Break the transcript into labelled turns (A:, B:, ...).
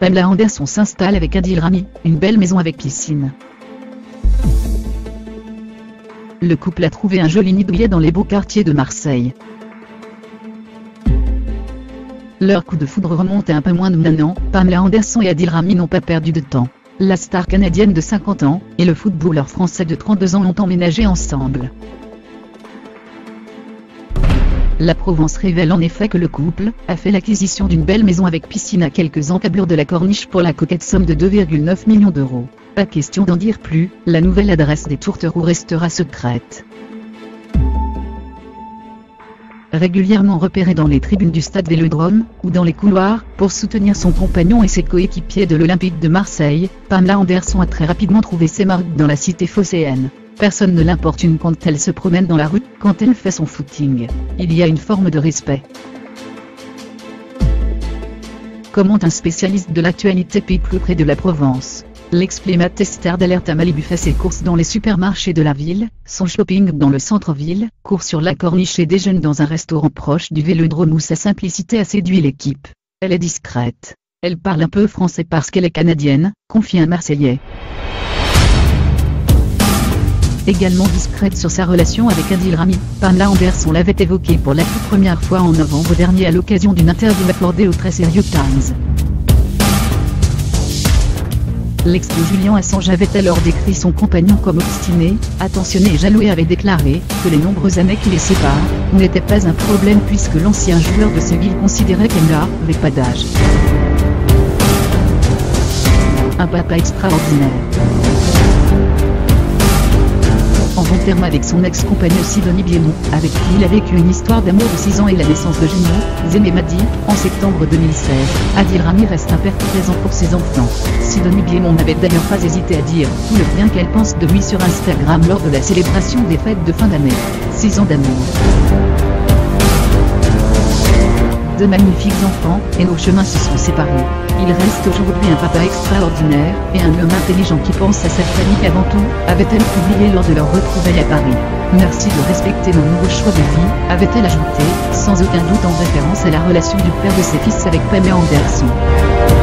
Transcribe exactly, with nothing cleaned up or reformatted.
A: Pamela Anderson s'installe avec Adil Rami, une belle maison avec piscine. Le couple a trouvé un joli nid douillet dans les beaux quartiers de Marseille. Leur coup de foudre remonte à un peu moins de un an, Pamela Anderson et Adil Rami n'ont pas perdu de temps. La star canadienne de cinquante ans, et le footballeur français de trente-deux ans ont emménagé ensemble. La Provence révèle en effet que le couple a fait l'acquisition d'une belle maison avec piscine à quelques encablures de la Corniche pour la coquette somme de deux virgule neuf millions d'euros. Pas question d'en dire plus, la nouvelle adresse des tourtereaux restera secrète. Régulièrement repérée dans les tribunes du stade Vélodrome, ou dans les couloirs, pour soutenir son compagnon et ses coéquipiers de l'Olympique de Marseille, Pamela Anderson a très rapidement trouvé ses marques dans la cité phocéenne. Personne ne l'importune quand elle se promène dans la rue, quand elle fait son footing. Il y a une forme de respect. Commente un spécialiste de l'actualité pays plus près de la Provence. L'ex-plématestar d'Alerte à Malibu fait ses courses dans les supermarchés de la ville, son shopping dans le centre-ville, court sur la Corniche et déjeune dans un restaurant proche du Vélodrome où sa simplicité a séduit l'équipe. Elle est discrète. Elle parle un peu français parce qu'elle est canadienne, confie un Marseillais. Également discrète sur sa relation avec Adil Rami, Pamela Anderson l'avait évoqué pour la toute première fois en novembre dernier à l'occasion d'une interview accordée au très sérieux Times. L'ex de Julian Assange avait alors décrit son compagnon comme obstiné, attentionné et jaloux et avait déclaré que les nombreuses années qui les séparent n'étaient pas un problème puisque l'ancien joueur de Séville considérait qu'elle n'avait pas d'âge. Un papa extraordinaire. En bons termes avec son ex-compagne Sidonie Biemont, avec qui il a vécu une histoire d'amour de six ans et la naissance de jumeaux, Zem et Madi, en septembre deux mille seize, Adil Rami reste un père présent pour ses enfants. Sidonie Biemont n'avait d'ailleurs pas hésité à dire tout le bien qu'elle pense de lui sur Instagram lors de la célébration des fêtes de fin d'année. Six ans d'amour. De magnifiques enfants, et nos chemins se sont séparés. Il reste aujourd'hui un papa extraordinaire, et un homme intelligent qui pense à cette famille avant tout, avait-elle publié lors de leur retrouvaille à Paris. Merci de respecter nos nouveaux choix de vie, avait-elle ajouté, sans aucun doute en référence à la relation du père de ses fils avec Pamela Anderson.